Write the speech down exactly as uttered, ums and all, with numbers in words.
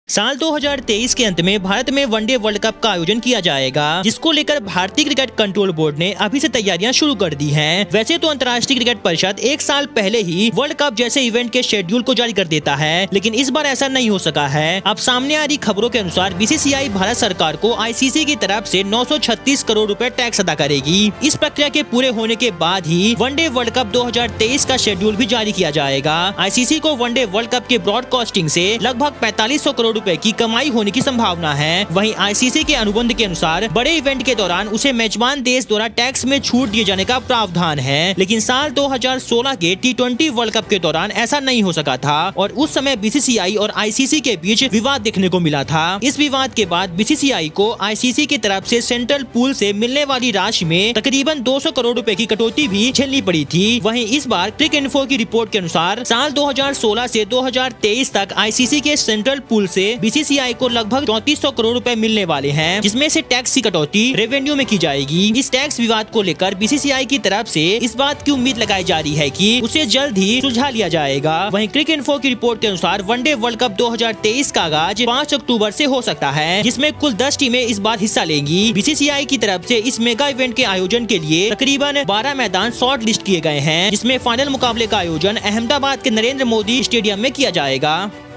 साल दो हज़ार तेईस के अंत में भारत में वनडे वर्ल्ड कप का आयोजन किया जाएगा, जिसको लेकर भारतीय क्रिकेट कंट्रोल बोर्ड ने अभी से तैयारियां शुरू कर दी हैं। वैसे तो अंतर्राष्ट्रीय क्रिकेट परिषद एक साल पहले ही वर्ल्ड कप जैसे इवेंट के शेड्यूल को जारी कर देता है, लेकिन इस बार ऐसा नहीं हो सका है। अब सामने आ रही खबरों के अनुसार बीसीसीआई भारत सरकार को आईसीसी की तरफ से नौ सौ छत्तीस करोड़ रुपए टैक्स अदा करेगी। इस प्रक्रिया के पूरे होने के बाद ही वनडे वर्ल्ड कप दो हज़ार तेईस का शेड्यूल भी जारी किया जाएगा। आईसीसी को वनडे वर्ल्ड कप के ब्रॉडकास्टिंग से लगभग पैंतालीस सौ करोड़ रुपए की कमाई होने की संभावना है। वहीं आईसीसी के अनुबंध के अनुसार बड़े इवेंट के दौरान उसे मेजबान देश द्वारा टैक्स में छूट दिए जाने का प्रावधान है, लेकिन साल दो हज़ार सोलह के टी ट्वेंटी वर्ल्ड कप के दौरान ऐसा नहीं हो सका था और उस समय बीसीसीआई और आईसीसी के बीच विवाद देखने को मिला था। इस विवाद के बाद बीसीसीआई को आईसीसी की तरफ से सेंट्रल पूल से मिलने वाली राशि में तकरीबन दो सौ करोड़ रुपए की कटौती भी झेलनी पड़ी थी। वहीं इस बार क्रिक इन्फो की रिपोर्ट के अनुसार साल दो हज़ार सोलह से दो हज़ार तेईस तक आईसीसी के सेंट्रल पूल से बीसीसीआई को लगभग चौंतीस सौ करोड़ रुपए मिलने वाले हैं, जिसमें से टैक्स की कटौती रेवेन्यू में की जाएगी। इस टैक्स विवाद को लेकर बीसीसीआई की तरफ से इस बात की उम्मीद लगाई जा रही है कि उसे जल्द ही सुलझा लिया जाएगा। वहीं क्रिक इन्फो की रिपोर्ट के अनुसार वनडे वर्ल्ड कप दो हज़ार तेईस का आगाज पाँच अक्टूबर से हो सकता है, जिसमें कुल दस टीमें इस बार हिस्सा लेंगी। बीसीसीआई की तरफ से इस मेगा इवेंट के आयोजन के लिए तकरीबन बारह मैदान शॉर्ट लिस्ट किए गए हैं, जिसमें फाइनल मुकाबले का आयोजन अहमदाबाद के नरेंद्र मोदी स्टेडियम में किया जाएगा।